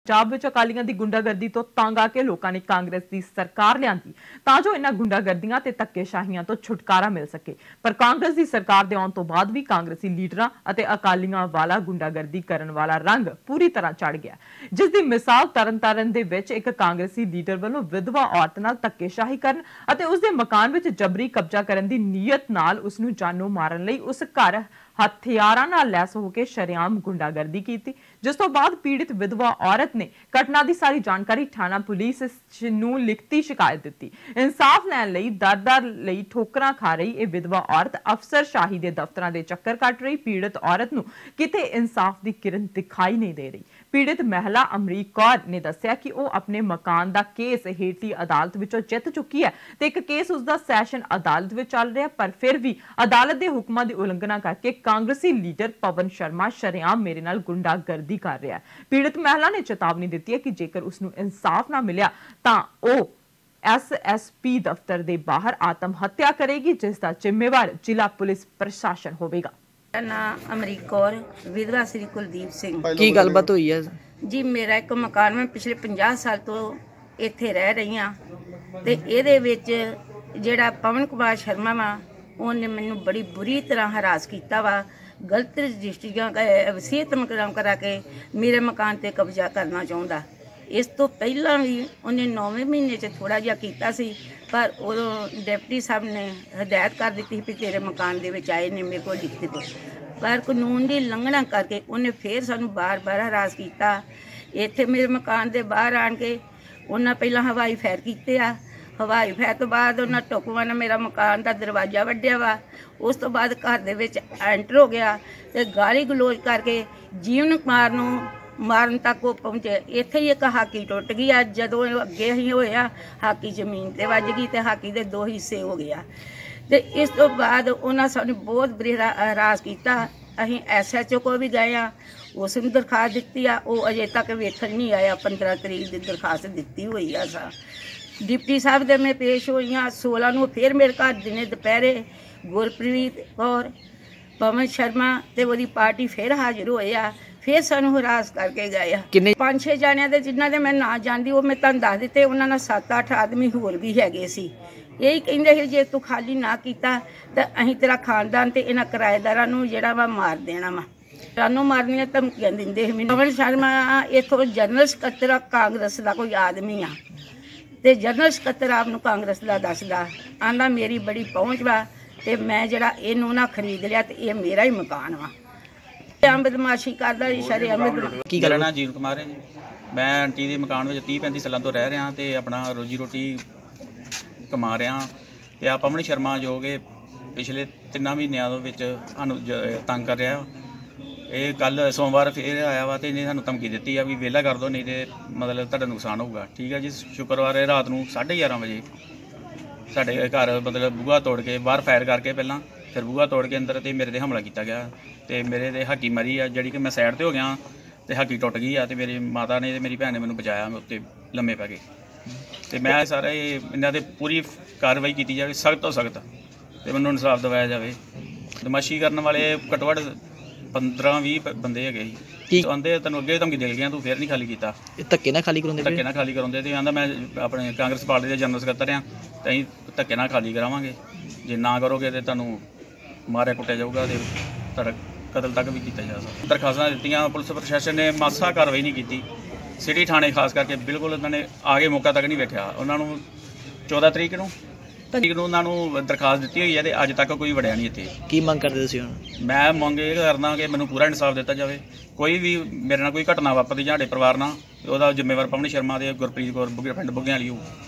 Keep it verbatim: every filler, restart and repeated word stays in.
ਪੰਜਾਬ ਵਿੱਚ ਅਕਾਲੀਆਂ ਦੀ ਗੁੰਡਾਗਰਦੀ ਤੋਂ ਤੰਗ ਆ ਕੇ ਲੋਕਾਂ ਨੇ ਕਾਂਗਰਸ ਦੀ ਸਰਕਾਰ ਲਿਆਂਦੀ ਤਾਂ ਜੋ ਇਹਨਾਂ ਗੁੰਡਾਗਰਦੀਆਂ ਤੇ ਧੱਕੇਸ਼ਾਹੀਆਂ ਤੋਂ ਛੁਟਕਾਰਾ ਮਿਲ ਸਕੇ। ਪਰ ਕਾਂਗਰਸ ਦੀ ਸਰਕਾਰ ਦੇ ਆਉਣ ਤੋਂ ਬਾਅਦ ਵੀ ਕਾਂਗਰਸੀ ਲੀਡਰਾਂ ਅਤੇ ਅਕਾਲੀਆਂ ਵਾਲਾ ਗੁੰਡਾਗਰਦੀ ਕਰਨ ਵਾਲਾ ਰੰਗ ਪੂਰੀ ਤਰ੍ਹਾਂ ਚੜ ਗਿਆ, ਜਿਸ ਦੀ ਮਿਸਾਲ ਤਰਨਤਾਰਨ ਦੇ ਵਿੱਚ ਇੱਕ ਕਾਂਗਰਸੀ ਲੀਡਰ ਵੱਲੋਂ ਵਿਧਵਾ ਔਰਤ ਨਾਲ ਧੱਕੇਸ਼ਾਹੀ ਕਰਨ ਅਤੇ ਉਸ ਦੇ ਮਕਾਨ ਵਿੱਚ ਜਬਰੀ ਕਬਜ਼ਾ ਕਰਨ ਦੀ ਨੀਅਤ ਨਾਲ ਉਸ ਨੂੰ ਜਾਨੋਂ ਮਾਰਨ ਲਈ ਉਸ ਘਰ ਹਥਿਆਰਾਂ ਨਾਲ ਲੈਸ ਹੋ ਕੇ ਸ਼ਰੇਆਮ ਗੁੰਡਾਗਰਦੀ ਕੀਤੀ, ਜਿਸ ਤੋਂ ਬਾਅਦ ਪੀੜਿਤ ਵਿਧਵਾ ਔਰਤ ਨੇ ਘਟਨਾ ਦੀ ਸਾਰੀ ਜਾਣਕਾਰੀ ਥਾਣਾ ਪੁਲਿਸ ਨੂੰ ਲਿਖਤੀ ਸ਼ਿਕਾਇਤ ਦਿੱਤੀ। ਇਨਸਾਫ ਲੈਣ ਲਈ ਦਰ-ਦਰ ਲਈ ਠੋਕਰਾਂ ਖਾ ਰਹੀ ਇਹ ਵਿਧਵਾ ਔਰਤ ਅਫਸਰਸ਼ਾਹੀ ਦੇ ਦਫ਼ਤਰਾਂ ਦੇ ਚੱਕਰ ਕੱਟ ਰਹੀ ਪੀੜਿਤ ਔਰਤ ਨੂੰ ਕਿਤੇ ਇਨਸਾਫ ਦੀ ਕਿਰਨ ਦਿਖਾਈ ਨਹੀਂ ਦੇ ਰਹੀ। ਪੀੜਿਤ ਮਹਿਲਾ ਅਮਰੀਕ ਕੌਰ ਨੇ ਦੱਸਿਆ ਕਿ ਉਹ ਆਪਣੇ ਮਕਾਨ ਦਾ ਕੇਸ ਹੇਠਲੀ ਅਦਾਲਤ ਵਿੱਚੋਂ ਜਿੱਤ ਚੁੱਕੀ ਹੈ ਤੇ ਇੱਕ ਕੇਸ ਉਸ ਦਾ ਸੈਸ਼ਨ ਅਦਾਲਤ ਵਿੱਚ ਚੱਲ ਰਿਹਾ, ਪਰ ਫਿਰ ਵੀ ਅਦਾਲਤ ਦੇ ਹੁਕਮਾਂ ਦੀ ਉਲੰਘਣਾ ਕਰਕੇ ਕਾਂਗਰਸੀ ਲੀਡਰ ਪਵਨ ਸ਼ਰਮਾ ਸ਼ਰੇਆਮ ਮੇਰੇ ਨਾਲ ਗੁੰਡਾਗਰਦੀ ਕਰ ਰਿਹਾ ਹੈ। ਪੀੜਿਤ ਮਹਿਲਾ ਨੇ ਚੇਤਾਵਨੀ ਦਿੱਤੀ ਹੈ ਕਿ ਜੇਕਰ ਉਸ ਨੂੰ ਇਨਸਾਫ ਨਾ ਮਿਲਿਆ ਤਾਂ ਉਹ ਐਸ ਐਸ ਪੀ ਦਫ਼ਤਰ ਦੇ ਬਾਹਰ ਆਤਮ ਹੱਤਿਆ ਕਰੇਗੀ, ਜਿਸ ਦਾ ਜ਼ਿੰਮੇਵਾਰ ਜ਼ਿਲ੍ਹਾ ਪੁਲਿਸ ਪ੍ਰਸ਼ਾਸਨ ਹੋਵੇਗਾ। नाम अमरीक कौर विधवा श्री कुलदीप सिंह। की गलबात हुई है जी? मेरा एक मकान में पिछले पचास साल तो इत्थे रह रही हाँ ते इहदे विच जिहड़ा पवन कुमार शर्मा वा उन्हें मैनूं बड़ी बुरी तरह हरास कीता वा, गलत रजिस्ट्रियां वसीयत मुकरम करा के मेरे मकान ते कब्जा करना चाहुंदा। इस तो पहला भी उन्हें नौवें महीने च थोड़ा जिहा कीता सी, पर उदों डिप्टी साहब ने हदायत कर दी भी तेरे मकान दे विच आए ने मेरे को लिख दे, पर कानून की लंघना करके उन्हें फिर सानू बार बार हरास किया। इत्थे मेरे मकान के बाहर आन के उन्हें पहला हवाई फैर किए आ, हवाई फैर तो बाद उन्हें टुकवा ने मेरा मकान का दरवाजा वड्डिया वा, उस तो बाद घर दे विच एंटर हो गया ते गाली गलोच करके जीवन कुमार नूं मारन तक वो पहुँचे। इत्थे ही एक हाकी टुट गई, जदों अगे ही होया हाकी जमीन ते वज गई ते हाकी दे दो हिस्से हो गया ते इस तो बाद उन्हें सानू बहुत बुरी हरास किया। असीं एस एच ओ को भी गए हाँ, उस नूं दरखास्त दित्ती आ, वो अजे तक वेखण नहीं आया। पंद्रह तरीक की दरखास्त दित्ती हुई आ सा। डिप्टी साहब दे मैं पेश हुई हाँ, सोलह नूं फिर मेरे घर दिने दोपहरे गुरप्रीत कौर पवन शर्मा ते ओदी पार्टी फिर हाजिर होए आ, फिर सानू हरास करके गए। पांच छे जाणियां दे जिन्हां दे मैं ना जानदी वो मैं तुहानूं दस दित्ते, उन्हां नाल सत्त अठ आदमी होर भी हैगे सी। यही कहिंदे सी जे तू खाली ना कीता ते असीं तेरा खानदान ते इन्हां किराएदारां नूं जिहड़ा वा मार देना वा। सानू मारने दी धमकियां दिंदे सी। पवन शर्मा इत्थों जनरल सकत्तर कांग्रेस दा कोई आदमी आ ते जनरल सकत्तर आप नूं कांग्रेस दा दसदा, आंदा मेरी बड़ी पहुंच वा ते मैं जिहड़ा इहनूं ना खरीद लिया ते इह मेरा ही मकान वा। बदमाशी करदा शरे की मेरा नाम जीवन कुमार है जी। मैं आंटी के मकान में तीह पैंती सालों तो रह रहा तो अपना रोजी रोटी कमा रहा। तो आ पवन शर्मा जो कि पिछले तिना महीनों सानू तंग कर रहा। ये कल सोमवार फिर आया वा तो इन्हें सानू धमकी दी आ भी वेला कर दो, नहीं तो मतलब तुहाडा नुकसान होगा। ठीक है जी। शुक्रवार रात को साढ़े ग्यारह बजे साढ़े घर मतलब बूहा तोड़ के बाहर फायर करके पहला फिर बूहा तोड़ के अंदर तो मेरे ते हमला किया गया तो मेरे ते हाकी मरी आ, जी कि मैं सैड पर हो गया तो हाकी टुट गई आ तो मेरी माता ने मेरी भैन ने मैंने बचाया, मैं उत्ते लम्मे पै गए। तो मैं सारा इन्हों पर पूरी कार्रवाई की जाए, सख्त तो सख्त तो मैंने इंसाफ दिवाया जाए। बदमाशी करने वाले घट्टो घट्ट पंद्रह भी बंदे है तो आंदे तेन अगे धमकी दे गया तू फिर नहीं खाली किया, धक्के ना खाली कराते धक्के ना खाली कराते तो आंदा मैं अपने कांग्रेस पार्टी के जनरल सकत्तर हाँ तो अं धक्के ना खाली करावांगे, जे ना करोगे तो तुहानूं मारिया कुटिया जाऊगा तो तुहाडा कतल तक भी किया जा सकता। दरखास्तां दित्तियां, पुलिस प्रशासन ने मासा कार्रवाई नहीं की। सिटी थाने खास करके बिल्कुल उन्होंने आगे मौका तक नहीं वेख्या। उन्होंने चौदह तरीक नूं तरीक नूं उन्होंने दरखास्त दी हुई है तो अज तक कोई वड़िया नहीं इत्थे। की मंग करदे तुसीं हुण? मैं मंग ये करना कि मैनूं पूरा इंसाफ दिता जाए। कोई भी मेरे नाल कोई घटना वापरदी जां साडे परिवार नाल, उहदा जिम्मेवार पवन शर्मा ते गुरप्रीत कौर पिंड बुग्गियां वाली हो।